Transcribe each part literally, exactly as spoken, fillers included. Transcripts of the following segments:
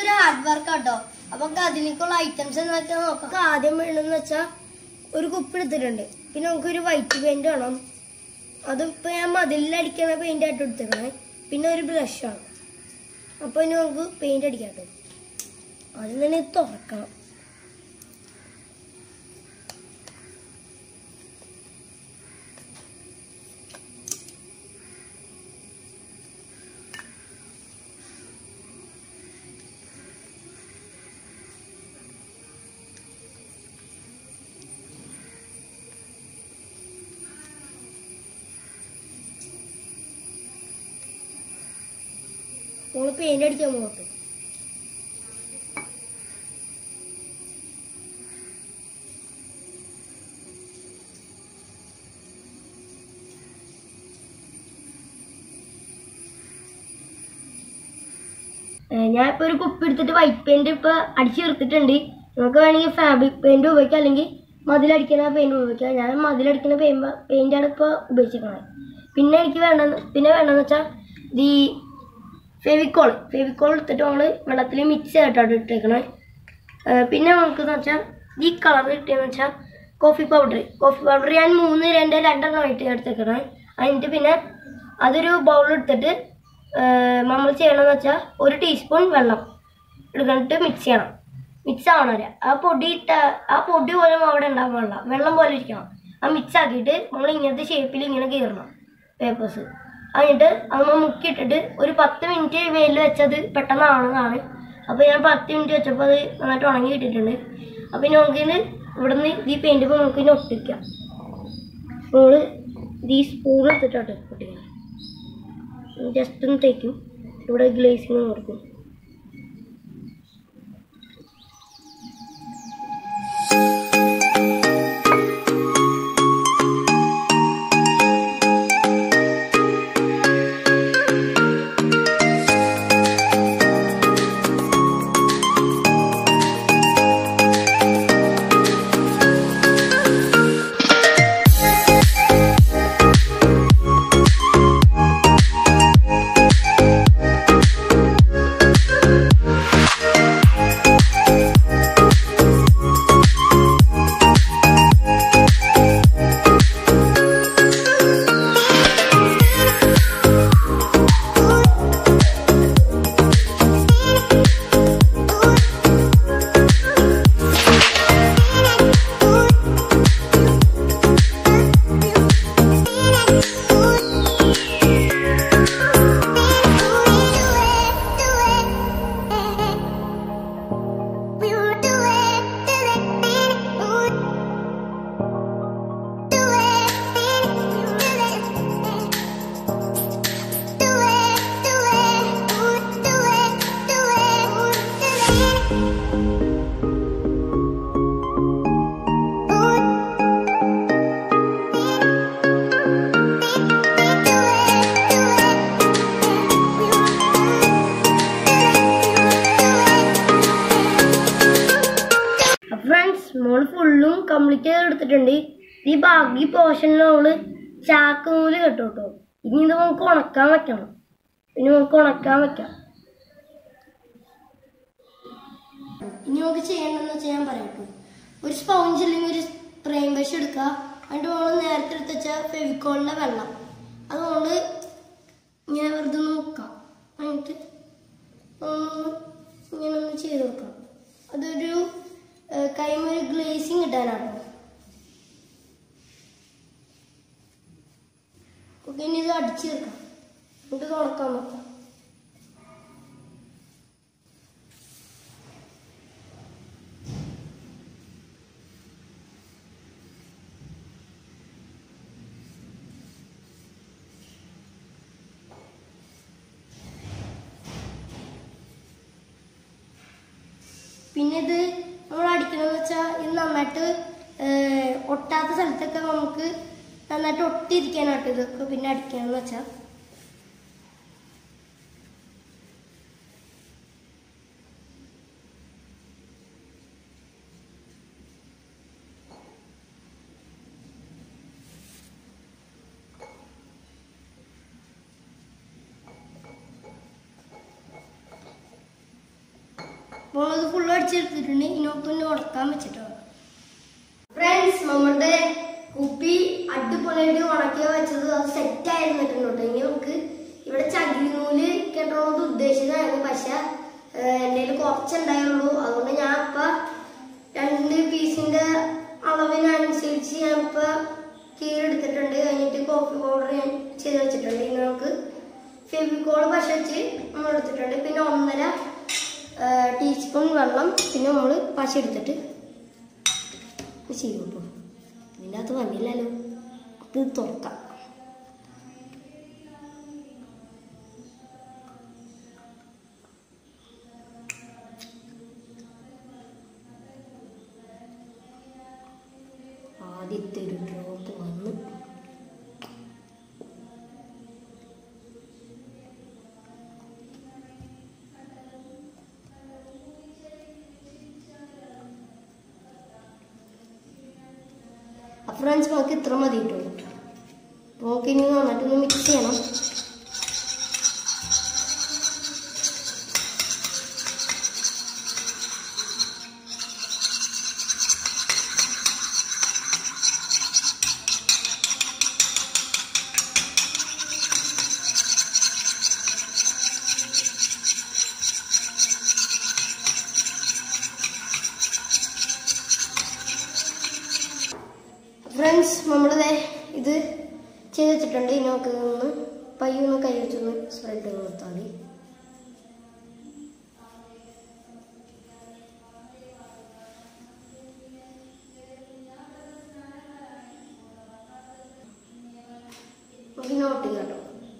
ഇതൊരു hard work ആട്ടോ. അപ്പൊ അതിലേക്കുള്ള ഐറ്റംസ് എന്നൊക്കെ നോക്കാം. ആദ്യം വേണമെന്ന് വെച്ചാൽ ഒരു കുപ്പി എടുത്തിട്ടുണ്ട്. പിന്നെ നമുക്കൊരു വൈറ്റ് പെയിന്റ് വേണം. അതിപ്പോ ഞാൻ മതിലടിക്കുന്ന പെയിന്റ് ആയിട്ട് എടുത്തിരിക്കണേ. പിന്നെ ഒരു ബ്രഷാണ്. അപ്പൊ ഇനി നമുക്ക് പെയിന്റ് അടിക്കാം കേട്ടോ. ആദ്യം തന്നെ തുറക്കണം. നമ്മൾ പെയിന്റ് അടിക്കാൻ പോകട്ടെ. ഞാനിപ്പോ ഒരു കുപ്പി എടുത്തിട്ട് വൈറ്റ് പെയിന്റ് ഇപ്പൊ അടിച്ചു തീർത്തിട്ടുണ്ട്. നമുക്ക് വേണമെങ്കിൽ ഫാബ്രിക് പെയിന്റ് ഉപയോഗിക്കാം, അല്ലെങ്കിൽ മതിലടിക്കുന്ന പെയിന്റ് ഉപയോഗിക്കാം. ഞാൻ മതിലടിക്കുന്ന പെയിന്റ് പെയിന്റാണ് ഇപ്പോൾ ഉപയോഗിച്ചിരിക്കുന്നത്. പിന്നെ എനിക്ക് വേണ്ട പിന്നെ വേണമെന്ന് വെച്ചാൽ ഈ ഫെവിക്കോൾ ഫെവിക്കോൾ എടുത്തിട്ട് നമ്മൾ വെള്ളത്തിൽ മിക്സ് ആയിട്ടാണ് ഇട്ടേക്കണേ. പിന്നെ നമുക്കെന്ന് വെച്ചാൽ ഈ കളർ കിട്ടിയെന്ന് വെച്ചാൽ കോഫി പൗഡർ കോഫി പൗഡർ ഞാൻ മൂന്ന് രണ്ട് രണ്ടെണ്ണമായിട്ട് എടുത്തേക്കണേ. അതിൻ്റെ പിന്നെ അതൊരു ബൗൾ എടുത്തിട്ട് നമ്മൾ ചെയ്യണമെന്ന് വെച്ചാൽ ഒരു ടീസ്പൂൺ വെള്ളം എടുക്കണിട്ട് മിക്സ് ചെയ്യണം. മിക്സ് ആവണം വരെ ആ പൊടി ഇട്ട ആ പൊടി പോലും അവിടെ ഉണ്ടാകാൻ പാടില്ല, വെള്ളം പോലെ ഇരിക്കണം. ആ മിക്സ് ആക്കിയിട്ട് നമ്മൾ ഇങ്ങനത്തെ ഷേപ്പിൽ ഇങ്ങനെ കീറണം പേപ്പേഴ്സ്. എന്നിട്ട് അത് മുക്കിയിട്ടിട്ട് ഒരു പത്ത് മിനിറ്റ് വെയിൽ വെച്ചത് പെട്ടെന്ന് ആവുന്നതാണ്. അപ്പോൾ ഞാൻ പത്ത് മിനിറ്റ് വെച്ചപ്പോൾ അത് നന്നായിട്ട് ഉണങ്ങി കിട്ടിയിട്ടുണ്ട്. അപ്പോൾ ഇനി നമുക്കിത് ഇവിടെ നിന്ന് ഈ പെയിൻറ്റ് ഇപ്പോൾ നമുക്ക് ഇനി ഒട്ടിക്കാം. നമ്മൾ ഈ സ്പൂൺ എടുത്തിട്ടാണ് ഒട്ടിക്കണം. ജസ്റ്റ് ഒന്ന് തേക്കും. ഇവിടെ ഗ്ലേസിങ് കൊടുക്കും. മോള് ഫുള്ളും കംപ്ലീറ്റ് ചെയ്ത് എടുത്തിട്ടുണ്ട്. ഈ ബാക്കി പോർഷനിൽ നമ്മള് ചാക്ക് നൂല് കെട്ടും കേട്ടോ. ഇനി ഇത് നമുക്ക് ഉണക്കാൻ വെക്കണം. ഇനി നമുക്ക് ഉണക്കാൻ വെക്കാം. ഇനി നമുക്ക് ചെയ്യേണ്ടതെന്ന് വെച്ചാൽ ഞാൻ പറയട്ടെ. ഒരു സ്പോഞ്ച് അല്ലെങ്കിൽ ഒരു സ്പ്രേയിങ് ബ്രഷ് എടുക്കുക. എന്നിട്ട് നമ്മൾ നേരത്തെ എടുത്ത് വെച്ച ഫെവിക്കോളിന്റെ വെള്ളം അത് നമ്മൾ ഇങ്ങനെ വെറുതെ നോക്കാം. എന്നിട്ട് ഇങ്ങനെ ഒന്ന് ചെയ്ത് നോക്കാം. അതൊരു കൈമൊരു ഗ്ലേസിങ് കിട്ടാനാണ്. ഓക്കെ, ഇനി ഇത് അടിച്ചു തീർക്കാം. എന്നിട്ട് തുറക്കാൻ നോക്കാം. പിന്നെ ഇത് നമ്മൾ അടിക്കണമെന്ന് വെച്ചാൽ ഇത് നന്നായിട്ട് ഒട്ടാത്ത സ്ഥലത്തൊക്കെ നമുക്ക് നന്നായിട്ട് ഒട്ടിയിരിക്കാനായിട്ട് ഇതൊക്കെ പിന്നെ അടിക്കണമെന്ന് വെച്ചാൽ. അപ്പോൾ അത് ഫുള്ള് അടിച്ചെടുത്തിട്ടുണ്ട്. ഇനൊക്കെ ഉണക്കാൻ വെച്ചിട്ടോ. ഫ്രണ്ട്സ്, നമ്മുടെ കുപ്പി അടിപൊളിയായിട്ട് ഉണക്കി വെച്ചത് അത് സെറ്റ് ആയിരുന്നിട്ടുണ്ട് കേട്ടോ. ഇനി നമുക്ക് ഇവിടെ ചകിരി നൂല് കെട്ടണമെന്ന് ഉദ്ദേശിച്ചതായിരുന്നു. പക്ഷെ എൻ്റെ കയ്യിൽ കുറച്ചുണ്ടായുള്ളൂ. അതുകൊണ്ട് ഞാൻ ഇപ്പം രണ്ട് പീസിന്റെ അളവിനനുസരിച്ച് ഞാൻ ഇപ്പം കീറെടുത്തിട്ടുണ്ട്. കഴിഞ്ഞിട്ട് കോഫി പൗഡർ ഞാൻ ചെയ്ത് വെച്ചിട്ടുണ്ട്. ഇനി നമുക്ക് ഫെവിക്കോൾ പശ വെച്ച് നമ്മൾ എടുത്തിട്ടുണ്ട്. പിന്നെ ഒന്നര ടീസ്പൂൺ വെള്ളം, പിന്നെ നമ്മൾ പശ എടുത്തിട്ട് ചെയ്യും. കേട്ടോ, ഇതിൻ്റെ അകത്ത് വന്നില്ലല്ലോ. ഇത് തുറക്കാം. ആദ്യത്തെ ഒരു ഡ്രോപ്പ് വന്നു. ഫ്രണ്ട്സ്, നമുക്ക് ഇത്ര മതി കിട്ടുള്ളൂ. നമുക്ക് ഇനി നന്നായിട്ടൊന്ന് മിക്സ് ചെയ്യണം. ഫ്രണ്ട്സ്, നമ്മളിത് ഇത് ചെയ്ത് വെച്ചിട്ടുണ്ട്. ഇനി നമുക്ക് ഒന്ന് പയ്യൊന്ന് കൈ വെച്ചൊന്ന് സ്പ്രെഡ് ചെയ്ത് കൊടുത്താൽ മതി. നമുക്ക് നോട്ട് കേട്ടോ.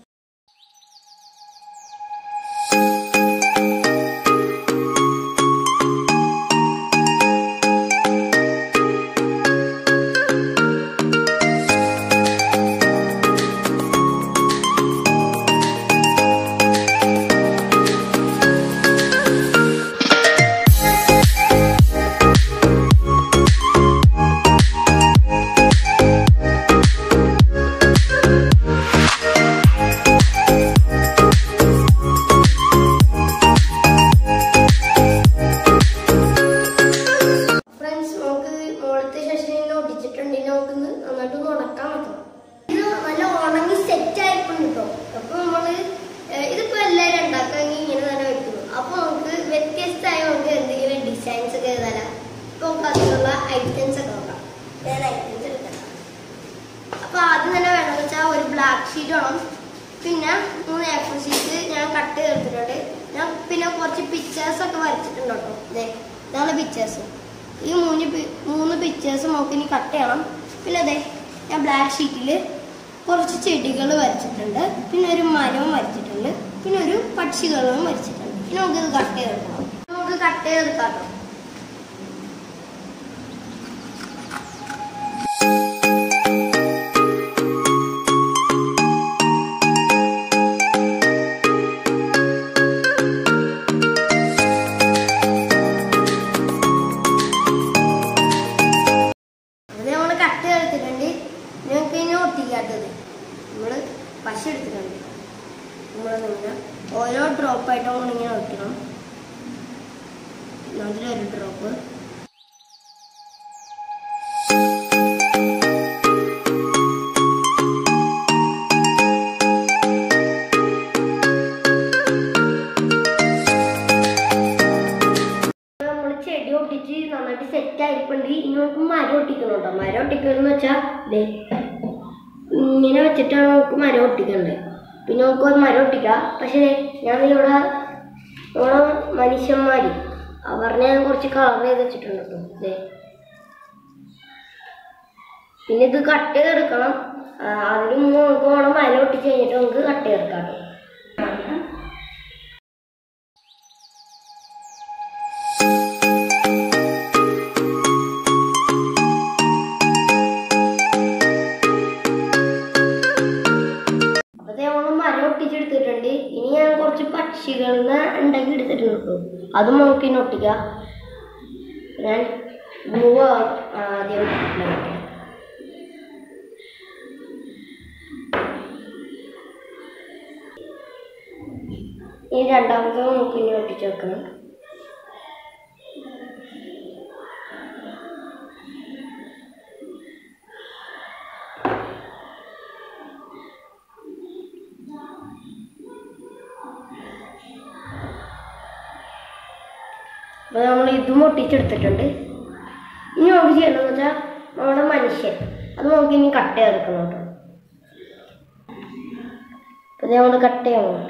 അപ്പൊ ആദ്യം തന്നെ വേണമെന്ന് വെച്ചാൽ ഒരു ബ്ലാക്ക് ഷീറ്റ് വേണം. പിന്നെ മൂന്ന് എ ഫോർ ഷീറ്റ് ഞാൻ കട്ട് ചെയ്തിട്ടുണ്ട്. ഞാൻ പിന്നെ കുറച്ച് പിക്ചേഴ്സ് ഒക്കെ വരച്ചിട്ടുണ്ട് കേട്ടോ. അതെ, ഇതാണ് പിക്ചേഴ്സ്. ഈ മൂന്ന് മൂന്ന് പിക്ചേഴ്സ് നമുക്ക് ഇനി കട്ട് ചെയ്യണം. പിന്നെ അതെ, ഞാൻ ബ്ലാക്ക് ഷീറ്റിൽ കുറച്ച് ചെടികൾ വരച്ചിട്ടുണ്ട്. പിന്നെ ഒരു മരവും വരച്ചിട്ടുണ്ട്. പിന്നെ ഒരു പക്ഷികളും വരച്ചിട്ടുണ്ട്. പിന്നെ നമുക്കിത് കട്ട് ചെയ്തെടുക്കണം. നമുക്ക് കട്ട് ചെയ്തെടുക്കാം കേട്ടോ. നമ്മൾ പശ എടുത്തിട്ടുണ്ട്. നമ്മൾ ഇങ്ങനെ ഓരോ ഡ്രോപ്പായിട്ടും നമ്മൾ ഇങ്ങനെ വയ്ക്കണം. അതിലൊരു ഡ്രോപ്പ്, നമ്മൾ ചെടി ഒട്ടിച്ച് നന്നായിട്ട് സെറ്റ് ആയിരിക്കുന്നുണ്ട്. ഇനി നമുക്ക് മരം ഒട്ടിക്കണം കേട്ടോ. മരം ഒട്ടിക്കണമെന്ന് വെച്ചാൽ ദേ ഇങ്ങനെ വെച്ചിട്ടാണ് നമുക്ക് മരം ഒട്ടിക്കേണ്ടത്. പിന്നെ നമുക്ക് ഒരു മരം ഒട്ടിക്കാം. പക്ഷേ ഞാൻ ഇവിടെ നമ്മളെ മനുഷ്യന്മാർ അവരുടെ ഞാൻ കുറച്ച് കളർ ചെയ്ത് വെച്ചിട്ടുണ്ട് കേട്ടോ. അതെ, പിന്നെ ഇത് കട്ട് ചെയ്തെടുക്കണം. അതിന് മുമ്പ് നമുക്ക് ഓണം മരം ഒട്ടിച്ച് കഴിഞ്ഞിട്ട് നമുക്ക് കട്ട് ചെയ്തെടുക്കാം കേട്ടോ. ഒട്ടിച്ചെടുത്തിട്ടുണ്ട്. ഇനി ഞാൻ കുറച്ച് പക്ഷികളിൽ ഉണ്ടാക്കി എടുത്തിട്ടുണ്ട്. അതും നമുക്ക് ഇനി ഒട്ടിക്കാം. ഞാൻ ഗ്ലൂ ആദ്യം ഈ രണ്ടാമത്തെ നമുക്ക് ഇനി ഒട്ടിച്ച് വെക്കണം. അപ്പോൾ നമ്മൾ ഇതും ഒട്ടിച്ചെടുത്തിട്ടുണ്ട്. ഇനി നമുക്ക് ചെയ്യേണ്ടതെന്ന് വെച്ചാൽ നമ്മുടെ മനുഷ്യൻ അത് നമുക്ക് ഇനി കട്ട് ചെയ്തെടുക്കണം കേട്ടോ. അപ്പോൾ നമ്മൾ കട്ട് ചെയ്യണം കേട്ടോ.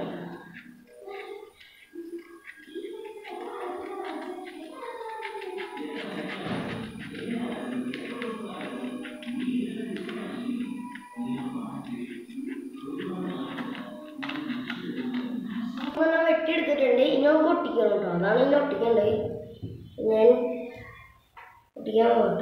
വെട്ടിയെടുത്തിട്ടുണ്ട്. ഇനി നമുക്ക് ഒട്ടിക്കണം കേട്ടോ. അതാണ് ഇനി ഒട്ടിക്കേണ്ടത്. ഞാൻ ഒട്ടിക്കാൻ പോകട്ടോ.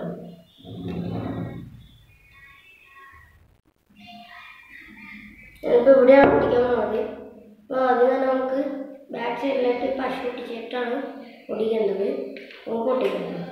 ഞാനിപ്പോൾ ഇവിടെയാണ് ഒട്ടിക്കാൻ പോകുന്നത്. അപ്പോൾ ആദ്യം തന്നെ നമുക്ക് ബാക്ക് സൈഡിലായിട്ട് പശ ഒട്ടിച്ചിട്ടാണ് ഒട്ടിക്കേണ്ടത്. നമുക്ക് ഒട്ടിക്കേണ്ടത്